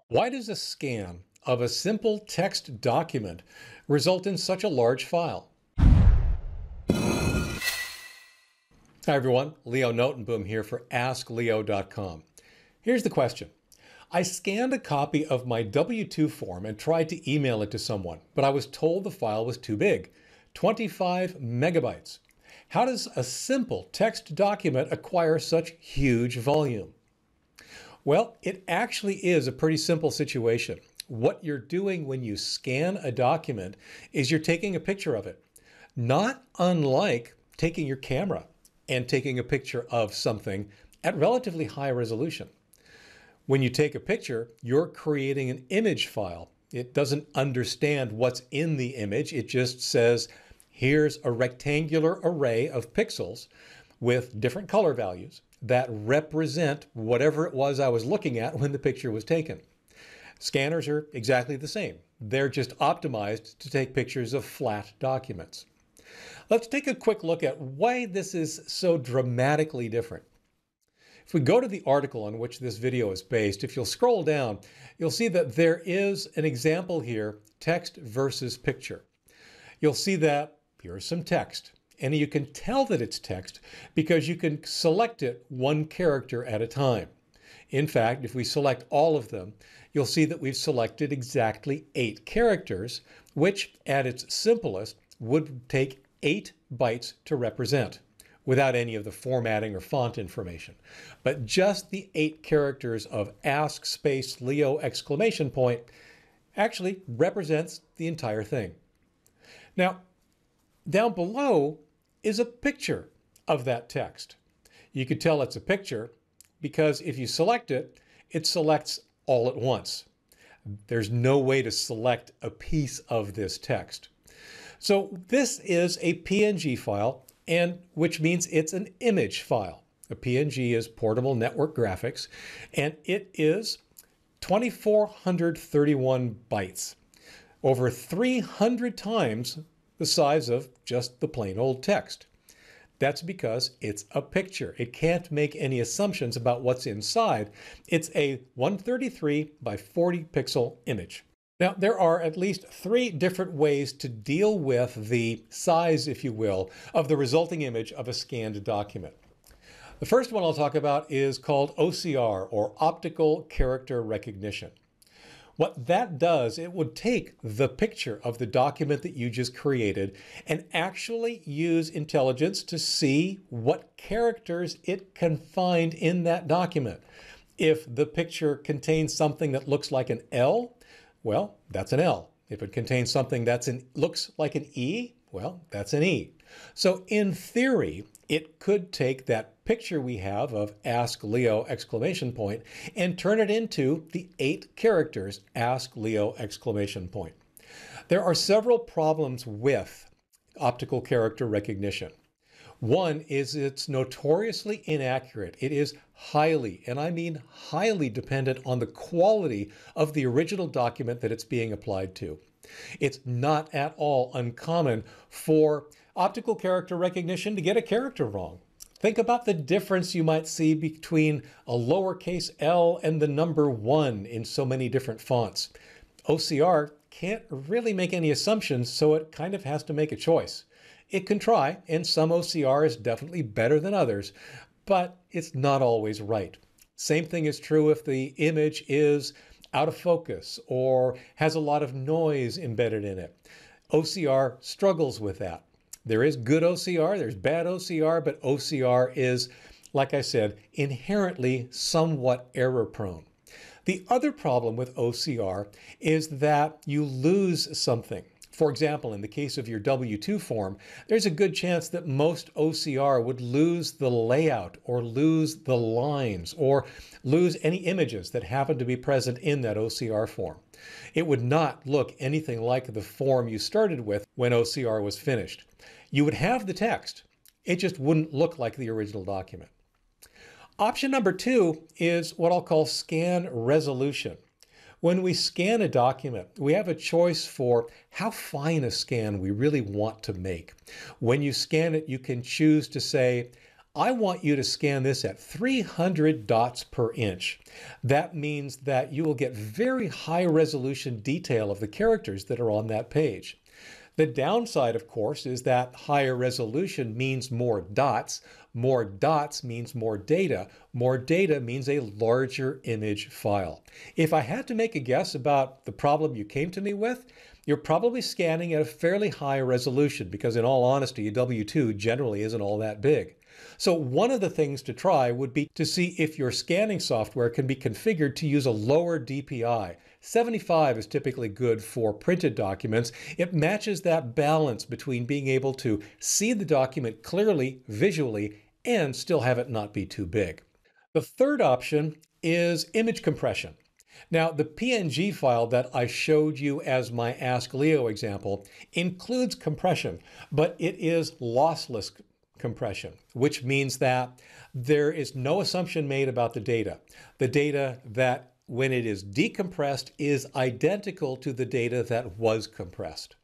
Why does a scan of a simple text document result in such a large file? Hi everyone, Leo Notenboom here for askleo.com. Here's the question. I scanned a copy of my W-2 form and tried to email it to someone, but I was told the file was too big, 25 megabytes. How does a simple text document acquire such huge volume? Well, it actually is a pretty simple situation. What you're doing when you scan a document is you're taking a picture of it, not unlike taking your camera and taking a picture of something at relatively high resolution. When you take a picture, you're creating an image file. It doesn't understand what's in the image. It just says, here's a rectangular array of pixels with different color values that represent whatever it was I was looking at when the picture was taken. Scanners are exactly the same. They're just optimized to take pictures of flat documents. Let's take a quick look at why this is so dramatically different. If we go to the article on which this video is based, if you'll scroll down, you'll see that there is an example here, text versus picture. You'll see that here's some text, and you can tell that it's text because you can select it one character at a time. In fact, if we select all of them, you'll see that we've selected exactly 8 characters, which at its simplest would take 8 bytes to represent without any of the formatting or font information. But just the 8 characters of ask space Leo exclamation point actually represents the entire thing. Now, down below is a picture of that text. You could tell it's a picture because if you select it, it selects all at once. There's no way to select a piece of this text. So this is a PNG file, and which means it's an image file. A PNG is portable network graphics, and it is 2,431 bytes, over 300 times the size of just the plain old text. That's because it's a picture. It can't make any assumptions about what's inside. It's a 133 by 40 pixel image. Now, there are at least 3 different ways to deal with the size, if you will, of the resulting image of a scanned document. The first one I'll talk about is called OCR, or optical character recognition. What that does, it would take the picture of the document that you just created and actually use intelligence to see what characters it can find in that document. If the picture contains something that looks like an L, well, that's an L. If it contains something that looks like an E, well, that's an E. So in theory, it could take that picture we have of Ask Leo exclamation point and turn it into the 8 characters Ask Leo exclamation point. There are several problems with optical character recognition. One is it's notoriously inaccurate. It is highly, and I mean highly, dependent on the quality of the original document that it's being applied to. It's not at all uncommon for optical character recognition to get a character wrong. Think about the difference you might see between a lowercase l and the number 1 in so many different fonts. OCR can't really make any assumptions, so it kind of has to make a choice. It can try, and some OCR is definitely better than others, but it's not always right. Same thing is true if the image is out of focus or has a lot of noise embedded in it. OCR struggles with that. There is good OCR, there's bad OCR, but OCR is, like I said, inherently somewhat error prone. The other problem with OCR is that you lose something. For example, in the case of your W-2 form, there's a good chance that most OCR would lose the layout or lose the lines or lose any images that happen to be present in that OCR form. It would not look anything like the form you started with when OCR was finished. You would have the text, it just wouldn't look like the original document. Option number 2 is what I'll call scan resolution. When we scan a document, we have a choice for how fine a scan we really want to make. When you scan it, you can choose to say, I want you to scan this at 300 dots per inch. That means that you will get very high resolution detail of the characters that are on that page. The downside, of course, is that higher resolution means more dots. More dots means more data. More data means a larger image file. If I had to make a guess about the problem you came to me with, you're probably scanning at a fairly high resolution because, in all honesty, a W2 generally isn't all that big. So one of the things to try would be to see if your scanning software can be configured to use a lower DPI. 75 is typically good for printed documents. It matches that balance between being able to see the document clearly, visually, and still have it not be too big. The third option is image compression. Now, the PNG file that I showed you as my askleo example includes compression, but it is lossless compression, which means that there is no assumption made about the data. The data that, when it is decompressed, is identical to the data that was compressed.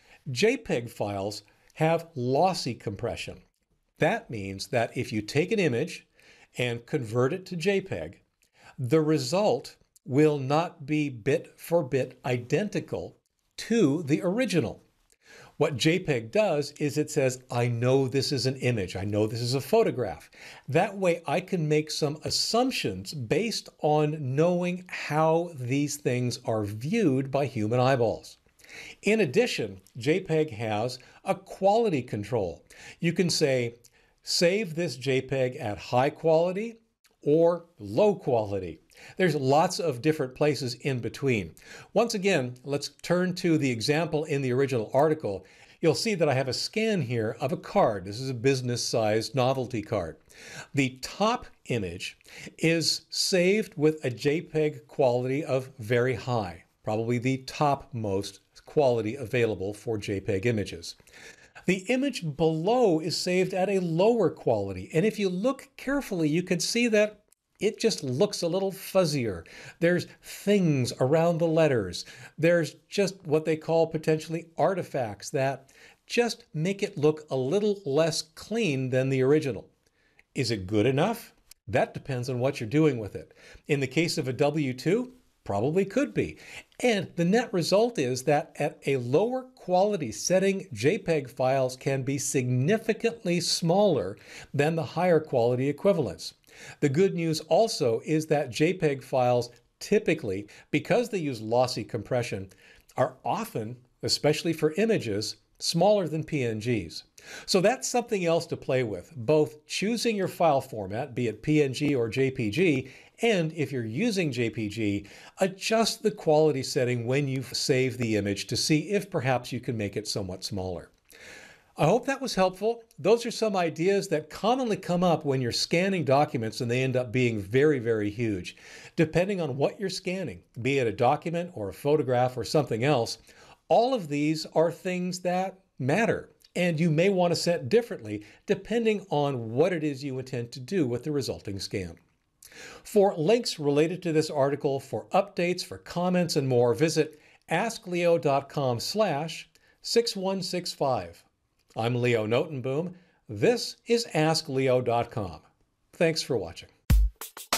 JPEG files have lossy compression. That means that if you take an image and convert it to JPEG, the result will not be bit for bit identical to the original. What JPEG does is it says, I know this is an image. I know this is a photograph. That way I can make some assumptions based on knowing how these things are viewed by human eyeballs. In addition, JPEG has a quality control. You can say, save this JPEG at high quality or low quality. There's lots of different places in between. Once again, let's turn to the example in the original article. You'll see that I have a scan here of a card. This is a business-sized novelty card. The top image is saved with a JPEG quality of very high, probably the topmost quality available for JPEG images. The image below is saved at a lower quality, and if you look carefully, you can see that it just looks a little fuzzier. There's things around the letters. There's just what they call potentially artifacts that just make it look a little less clean than the original. Is it good enough? That depends on what you're doing with it. In the case of a W2, probably could be. And the net result is that at a lower quality setting, JPEG files can be significantly smaller than the higher quality equivalents. The good news also is that JPEG files typically, because they use lossy compression, are often, especially for images, smaller than PNGs. So that's something else to play with, both choosing your file format, be it PNG or JPG, and if you're using JPG, adjust the quality setting when you save the image to see if perhaps you can make it somewhat smaller. I hope that was helpful. Those are some ideas that commonly come up when you're scanning documents and they end up being very, very huge. Depending on what you're scanning, be it a document or a photograph or something else, all of these are things that matter. And you may want to set differently depending on what it is you intend to do with the resulting scan. For links related to this article, for updates, for comments, and more, visit askleo.com/6165. I'm Leo Notenboom. This is askleo.com. Thanks for watching.